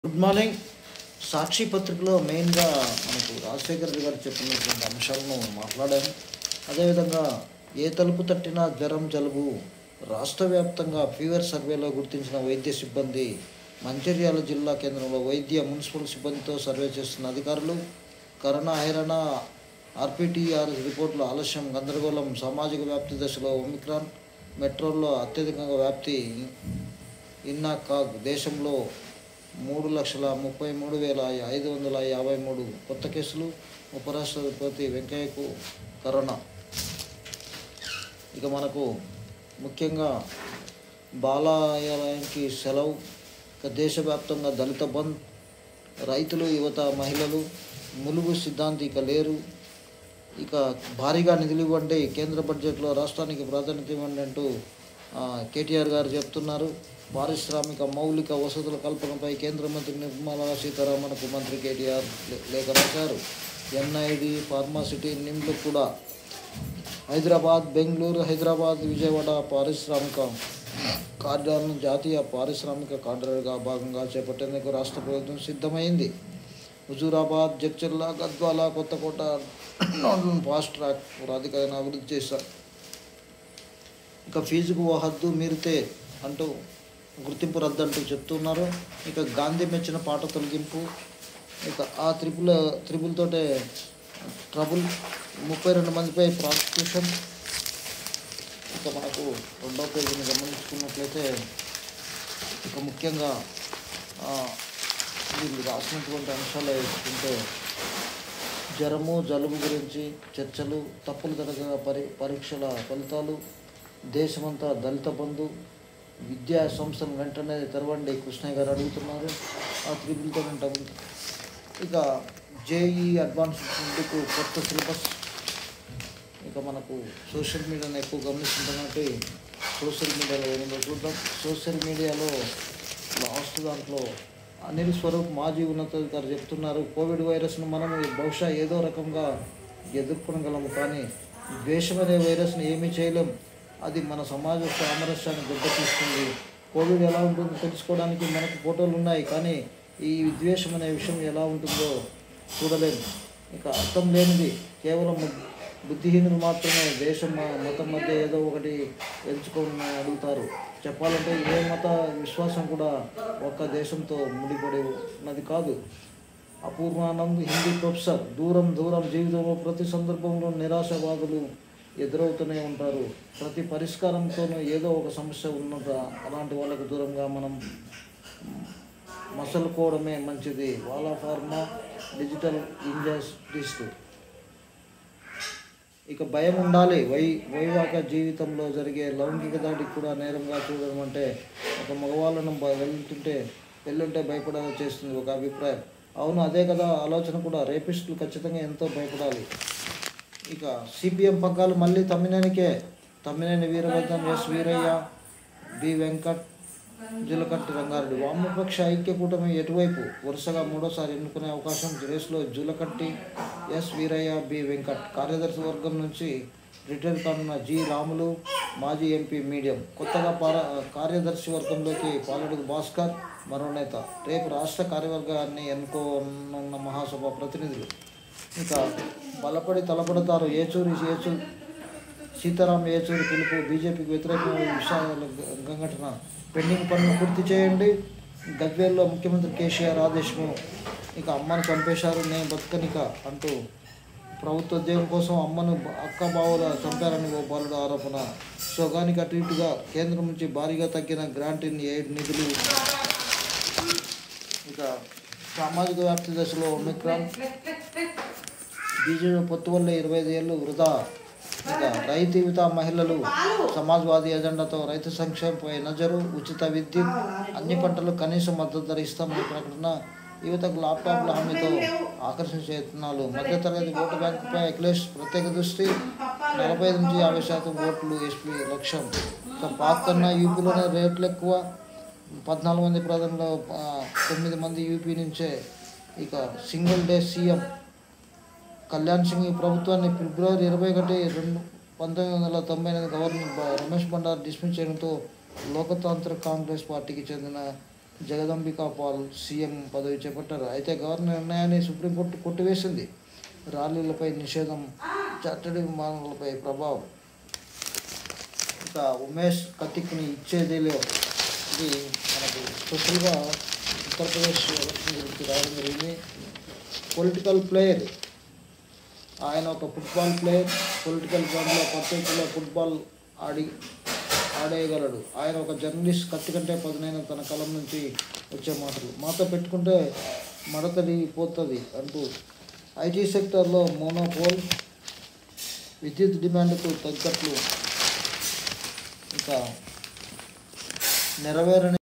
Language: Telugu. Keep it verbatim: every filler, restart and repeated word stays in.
Good morning. సాక్షి పత్రికలో మెయిన్గా మనకు రాజశేఖర్ గారు చెప్పినటువంటి అంశాలను మాట్లాడాము. అదేవిధంగా ఏ తలుపు తట్టినా జ్వరం జలుబు రాష్ట్ర వ్యాప్తంగా ఫీవర్ సర్వేలో గుర్తించిన వైద్య సిబ్బంది మంచిర్యాల జిల్లా కేంద్రంలో వైద్య మున్సిపల్ సిబ్బందితో సర్వే చేస్తున్న అధికారులు కరోనా హైరాణ ఆర్పిటిఆర్ రిపోర్టుల ఆలస్యం గందరగోళం సామాజిక వ్యాప్తి దశలో ఒమిక్రాన్ మెట్రోల్లో అత్యధికంగా వ్యాప్తి ఇన్నా కాగ్ దేశంలో మూడు లక్షల ముప్పై మూడు వేల ఐదు వందల యాభై మూడు కొత్త కేసులు. ఉపరాష్ట్రపతి వెంకయ్యకు కరోనా. ఇక మనకు ముఖ్యంగా బాలాలయానికి సెలవు. ఇక దేశవ్యాప్తంగా దళిత బంద్. రైతులు యువత మహిళలు ములుగు సిద్ధాంతి ఇక లేరు. ఇక భారీగా నిధులు ఇవ్వండి, కేంద్ర బడ్జెట్లో రాష్ట్రానికి ప్రాధాన్యత ఇవ్వండి అంటూ కేటీఆర్ గారు చెప్తున్నారు. పారిశ్రామిక మౌలిక వసతుల కల్పనపై కేంద్ర మంత్రి నిర్మలా సీతారామన్కు మంత్రి కేటీఆర్ లేఖ రాశారు. ఎన్ఐడి ఫార్మాసిటీ నిమ్లు కూడా హైదరాబాద్ బెంగళూరు హైదరాబాద్ విజయవాడ పారిశ్రామిక కారిడార్ను జాతీయ పారిశ్రామిక కారిడార్గా భాగంగా చేపట్టేందుకు రాష్ట్ర ప్రభుత్వం సిద్ధమైంది. హుజూరాబాద్ జడ్చర్ల గద్వాల కొత్తకోట ఫాస్ట్ ట్రాక్ ప్రాధికారాన్ని అభివృద్ధి చేశారు. ఇక ఫీజుకు ఓ హద్దు మీరితే అంటూ గుర్తింపు రద్దు అంటూ చెప్తున్నారు. ఇక గాంధీ మెచ్చిన పాట తొలగింపు. ఇక ఆ త్రిపుల త్రిపులతోటే ట్రబుల్. ముప్పై రెండు మందిపై ప్రాసిక్యూషన్. ఇక మనకు రెండో పేజీని గమనించుకున్నట్లయితే ఇక ముఖ్యంగా వీళ్ళు రాసినటువంటి అంశాలు వేసుకుంటే జ్వరము జలుబు గురించి చర్చలు, తప్పులు తరగ పరి పరీక్షల ఫలితాలు, దేశమంతా దళిత బంధు, విద్యా సంస్థను వెంటనే తెరవండి కృష్ణయ్య గారు అడుగుతున్నారు. ఆ త్రిపులతో ఉంటాము. ఇక జేఈ అడ్వాన్స్ ముందుకు కొత్త సిలబస్. ఇక మనకు సోషల్ మీడియాను ఎక్కువ గమనిస్తుంటే సోషల్ మీడియాలో ఏమైందో చూద్దాం. సోషల్ మీడియాలో లాస్ట్ దాంట్లో అనిల్ స్వరూప్ మాజీ ఉన్నతాధికారి చెప్తున్నారు, కోవిడ్ వైరస్ను మనం బహుశా ఏదో రకంగా ఎదుర్కొనగలము, కానీ ద్వేషం అనే వైరస్ని ఏమీ చేయలేం. అది మన సమాజ సామరస్యాన్ని దెబ్బతీస్తుంది. కోవిడ్ ఎలా ఉంటుందో తెలుసుకోవడానికి మనకు ఫోటోలు ఉన్నాయి, కానీ ఈ విద్వేషం అనే విషయం ఎలా ఉంటుందో చూడలేము. ఇక అర్థం లేనిది కేవలం బుద్ధిహీనులు మాత్రమే దేశం మతం మధ్య ఏదో ఒకటి ఎంచుకొని అడుగుతారు. చెప్పాలంటే ఏ మత విశ్వాసం కూడా ఒక్క దేశంతో ముడిపడి ఉన్నది కాదు. అపూర్వానంద్ హిందీ ప్రొఫెసర్. దూరం దూరం జీవితంలో ప్రతి సందర్భంలో నిరాశవాదులు ఎదురవుతూనే ఉంటారు. ప్రతి పరిష్కారంతోనూ ఏదో ఒక సమస్య ఉన్నత. అలాంటి వాళ్ళకు దూరంగా మనం మసలుకోవడమే మంచిది. వాలా ఫార్మా డిజిటల్ ఇంజస్టిస్ట్. ఇక భయం ఉండాలి. వై వైవాహిక జీవితంలో జరిగే లైంగిక దాడికి కూడా నేరంగా చూడడం అంటే ఒక మగవాళ్ళను వెళ్తుంటే వెళ్ళుంటే భయపడాలని చేస్తుంది ఒక అభిప్రాయం. అవును, అదే కదా ఆలోచన కూడా. రేపిస్టులు ఖచ్చితంగా ఎంతో భయపడాలి. ఇక సిపిఎం పగ్గాలు మళ్ళీ తమ్మినేనికే. Tammineni Veerabhadram, S Veeraiah, B Venkat, Julakanti Ranga Reddy. వామపక్ష ఐక్య కూటమి ఎటువైపు? వరుసగా మూడోసారి ఎన్నుకునే అవకాశం. రేసులో జులకట్టి, ఎస్ వీరయ్య, బి వెంకట్. కార్యదర్శి వర్గం నుంచి రిటైర్ కానున్న జి రాములు, మాజీ ఎంపీ మీడియం. కొత్తగా పార కార్యదర్శి వర్గంలోకి పాలడుగు భాస్కర్, మరో నేత. రేపు రాష్ట్ర కార్యవర్గాన్ని ఎన్నుకోనున్న మహాసభ ప్రతినిధులు. ఇక బలపడి తలపడతారు. ఏచూరి ఏచూరి సీతారాం ఏచూరి పిలుపు. బీజేపీకి వ్యతిరేకమైన విషయాల సంఘటన. పెండింగ్ పనులు పూర్తి చేయండి. గద్వేల్లో ముఖ్యమంత్రి కేసీఆర్ ఆదేశము. ఇక అమ్మను చంపేశారు, నేను బతుకనిక అంటూ ప్రభుత్వ ఉద్యోగం కోసం అమ్మను అక్క బావుల చంపారని ఓ బాలుడు ఆరోపణ. సోగానికి అటు ఇటుగా కేంద్రం నుంచి భారీగా తగ్గిన గ్రాంట్ ఇన్ ఎయిడ్ నిధులు. ఇక సామాజిక వ్యాప్తి దశలో ఒమిక్రాన్. బీజేపీ పొత్తు వల్ల ఇరవై ఐదు ఏళ్ళు వృధా. ఇక రైతు యువత మహిళలు సమాజ్వాదీ ఎజెండాతో రైతు సంక్షేమంపై నజరు. ఉచిత విద్యుత్, అన్ని పంటలు కనీస మద్దతు ధర ఇస్తామని ప్రకటన. యువతకు ల్యాప్టాప్ల హామీతో ఆకర్షించే యత్నాలు. మధ్యతరగతి ఓటు బ్యాంకుపై అఖిలేష్ ప్రత్యేక దృష్టి. నలభై ఐదు నుంచి యాభై శాతం ఓట్లు ఎస్పీ లక్ష్యం. ఇక పాక్ కన్నా యూపీలోనే రేట్లు ఎక్కువ. పద్నాలుగు మంది ప్రధానిలో తొమ్మిది మంది యూపీ నుంచే. ఇక single day CM Kalyan Singh ఈ ప్రభుత్వాన్ని ఫిబ్రవరి ఇరవై ఒకటి రెండు పంతొమ్మిది వందల తొంభై ఎనిమిది గవర్నర్ రమేష్ బండారు డిస్మిస్ చేయడంతో లోకతాంత్రిక కాంగ్రెస్ పార్టీకి చెందిన జగదంబికా పాల్ సీఎం పదవి చేపట్టారు. అయితే గవర్నర్ నిర్ణయాన్ని సుప్రీంకోర్టు కొట్టివేసింది. ర్యాలీలపై నిషేధం, చార్టర్డ్ విమానాలపై ప్రభావం. ఇంకా ఉమేష్ కతిక్ని ఇచ్చేదిలో ఇది మనకు స్పెషల్గా ఉత్తరప్రదేశ్ ఎలక్షన్ గురించి రావడం జరిగింది. పొలిటికల్ ప్లేయర్, ఆయన ఒక ఫుట్బాల్ ప్లేయర్. పొలిటికల్ గ్రౌండ్లో ప్రత్యేకంగా ఫుట్బాల్ ఆడి ఆడేయగలడు. ఆయన ఒక జర్నలిస్ట్. కత్తి కంటే పదునైన తన కలం నుంచి వచ్చే మాటలు. మాతో పెట్టుకుంటే మడతడి పోతుంది అంటూ ఐటీ సెక్టర్లో మోనోపోల్, విద్యుత్ డిమాండ్కు తగ్గట్లు ఇంకా నెరవేరని